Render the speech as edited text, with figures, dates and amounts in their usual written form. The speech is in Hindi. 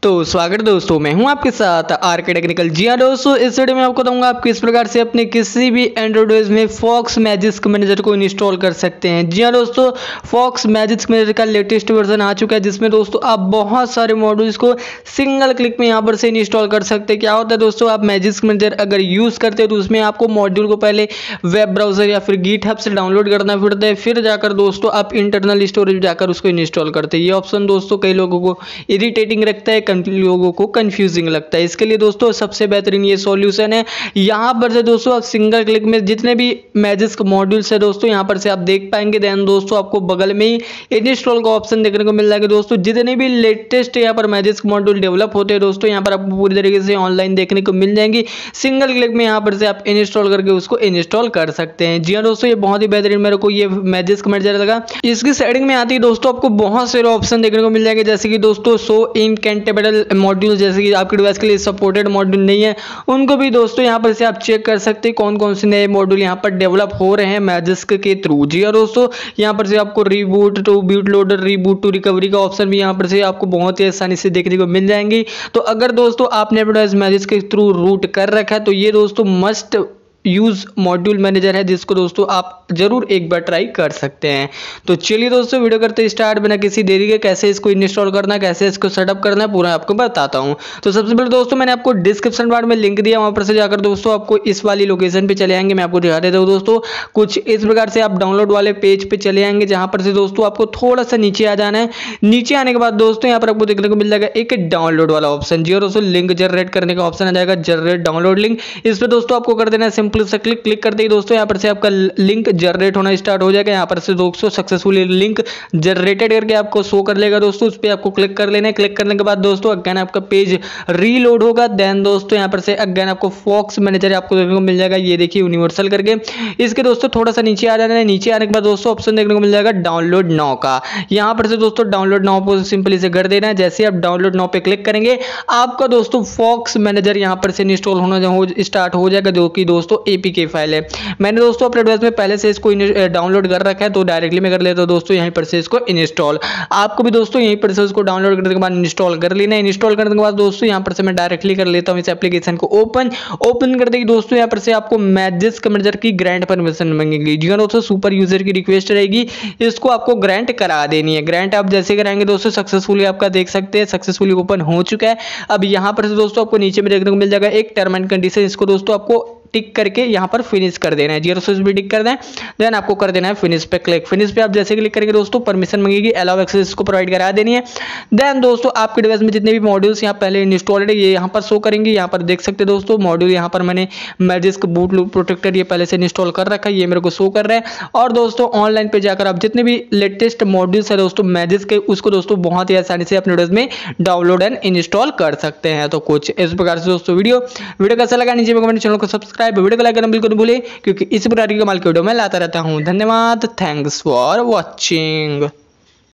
तो स्वागत है दोस्तों, मैं हूं आपके साथ आरके टेक्निकल। जी हाँ दोस्तों, इस वीडियो में आपको बताऊंगा आप किस प्रकार से अपने किसी भी एंड्रॉइड OS में फॉक्स मैजिक मैनेजर को इंस्टॉल कर सकते हैं। जी हाँ दोस्तों, फॉक्स मैजिक मैनेजर का लेटेस्ट वर्जन आ चुका है, जिसमें दोस्तों आप बहुत सारे मॉड्यूल्स को सिंगल क्लिक में यहाँ पर से इंस्टॉल कर सकते हैं। क्या होता है दोस्तों, आप मैजिक मैनेजर अगर यूज़ करते हैं तो उसमें आपको मॉड्यूल को पहले वेब ब्राउजर या फिर गिटहब से डाउनलोड करना पड़ता है, फिर जाकर दोस्तों आप इंटरनल स्टोरेज जाकर उसको इंस्टॉल करते हैं। ये ऑप्शन दोस्तों कई लोगों को इरिटेटिंग रखता है, लोगों को कंफ्यूजिंग लगता है। इसके लिए दोस्तों सबसे बेहतरीन ये सॉल्यूशन है। यहाँ पर से दोस्तों आप सिंगल क्लिक में जितने भी मैजिक मॉड्यूल्स है दोस्तों यहाँ पर से आप देख पाएंगे। देन दोस्तों आपको बगल में ही इंस्टॉल का ऑप्शन देखने को मिल जाएगा। दोस्तों जितने भी लेटेस्ट यहाँ पर मैजिक मॉड्यूल डेवलप होते हैं दोस्तों यहाँ पर आपको पूरी तरीके से ऑनलाइन देखने को मिल जाएंगी। सिंगल क्लिक में यहाँ पर से आप इंस्टॉल करके उसको इंस्टॉल कर सकते हैं। जी हाँ दोस्तों, ये बहुत ही बेहतरीन मेरे को ये मैजिक मैनेजर लगा। इसकी सेटिंग में आती है दोस्तों आपको बहुत सारे ऑप्शन देखने को मिल जाएंगे, जैसे कि दोस्तों शो इनकैंटेबल मॉड्यूल, जैसे कि आपके डिवाइस के लिए सपोर्टेड मॉड्यूल नहीं है उनको भी दोस्तों यहाँ पर से आप चेक कर सकते हैं कौन कौन से नए मॉड्यूल यहाँ पर डेवलप हो रहे हैं मैजिक के थ्रू। जी और दोस्तों यहाँ पर से आपको reboot to boot loader, reboot to recovery का ऑप्शन भी यहाँ पर से आपको बहुत ही आसानी से देखने को मिल जाएंगी। तो अगर दोस्तों आपने अपने डिवाइस मैजिक के थ्रू रूट कर रखा है तो ये दोस्तों मस्ट यूज मॉड्यूल मैनेजर है, जिसको दोस्तों आप जरूर एक बार ट्राई कर सकते हैं। तो चलिए दोस्तों वीडियो करते स्टार्ट बिना किसी देरी के। कैसे इसको इंस्टॉल करना है, कैसे इसको सेटअप करना है, पूरा आपको बताता हूं। तो सबसे पहले दोस्तों मैंने आपको डिस्क्रिप्शन बार में लिंक दिया, वहां पर से जाकर दोस्तों आपको इस वाली लोकेशन पे चले आएंगे। मैं आपको दिखा देता हूं दोस्तों, कुछ इस प्रकार से आप डाउनलोड वाले पेज पे चले आएंगे, जहां पर से दोस्तों आपको थोड़ा सा नीचे आ जाना है। नीचे आने के बाद दोस्तों यहाँ पर आपको देखने को मिल जाएगा एक डाउनलोड वाला ऑप्शन। जी और दोस्तों लिंक जनरेट करने का ऑप्शन आ जाएगा, जनरेट डाउनलोड लिंक। इस पर दोस्तों आपको कर देना है सिंपल से क्लिक करते ही दोस्तों यहाँ पर से आपका लिंक जनरेट होना स्टार्ट हो जाएगा। यहाँ पर से दोस्तों सक्सेसफुली लिंक जनरेटेड करके आपको शो कर लेगा दोस्तों, उस पर आपको क्लिक कर लेना है। क्लिक करने के बाद दोस्तों अगेन आपका पेज रीलोड होगा। देन दोस्तों यहाँ पर से अगेन आपको फॉक्स मैनेजर आपको देखने को मिल जाएगा, ये देखिए यूनिवर्सल करके। इसके दोस्तों थोड़ा सा नीचे आ जाना है। नीचे आने के बाद दोस्तों ऑप्शन देखने को मिल जाएगा डाउनलोड नाउ का। यहाँ पर से दोस्तों डाउनलोड नाउ को सिंपली से कर देना है। जैसे आप डाउनलोड नाउ पे क्लिक करेंगे आपका दोस्तों फॉक्स मैनेजर यहाँ पर से इंस्टॉल होना स्टार्ट हो जाएगा, जो कि दोस्तों APK फाइल है। मैंने दोस्तों अपने डिवाइस में पहले से इसको डाउनलोड कर रखा है, तो डायरेक्टली मैं कर लेता हूं दोस्तों यहीं पर से इसको इंस्टॉल। आपको भी दोस्तों यहीं पर से इसको डाउनलोड करने के बाद इंस्टॉल कर लेना है। इंस्टॉल करने के बाद दोस्तों यहां पर से मैं डायरेक्टली कर लेता हूं इस एप्लीकेशन को ओपन कर देगी दोस्तों। यहां पर से आपको मैजिक मैनेजर की ग्रांट परमिशन मांगेगी। जी दोस्तों, सुपर यूजर की रिक्वेस्ट रहेगी, इसको आपको ग्रांट करा देनी है। ग्रांट आप जैसे कराएंगे दोस्तों सक्सेसफुली आपका देख सकते हैं सक्सेसफुली ओपन हो चुका है। अब यहां पर से दोस्तों आपको नीचे में देखने को मिल जाएगा एक टर्म एंड कंडीशन, इसको दोस्तों आपको टिक करके यहाँ पर फिनिश कर देना है। जी दोस्तों भी टिक कर दें, देन आपको कर देना है फिनिश पे क्लिक। फिनिश पे आप जैसे क्लिक करेंगे दोस्तों परमिशन मांगेगी, अलाउ एक्सेस को प्रोवाइड करा देनी है। देन दोस्तों आपके डिवाइस में जितने भी मॉड्यूल्स यहाँ पहले इंस्टॉल्ड है ये यहाँ पर शो करेंगे। यहाँ पर देख सकते हैं दोस्तों मॉड्यूल यहाँ पर मैंने मैजिक बूट लूप प्रोटेक्टर ये पहले से इंस्टॉल कर रखा है, ये मेरे को शो कर रहा है। और दोस्तों ऑनलाइन पे जाकर आप जितने भी लेटेस्ट मॉड्यूल्स है दोस्तों मैजिक के, उसको दोस्तों बहुत ही आसानी से अपने डिवाइस में डाउनलोड एंड इंस्टॉल कर सकते हैं। तो कुछ इस प्रकार से दोस्तों वीडियो कैसा लगा नीचे में कमेंट, चैनल को सब्सक्राइब, वीडियो को लाइक करना बिल्कुल भूले, क्योंकि इस प्रकार की कमाल की वीडियो मैं लाता रहता हूं। धन्यवाद, थैंक्स फॉर वॉचिंग।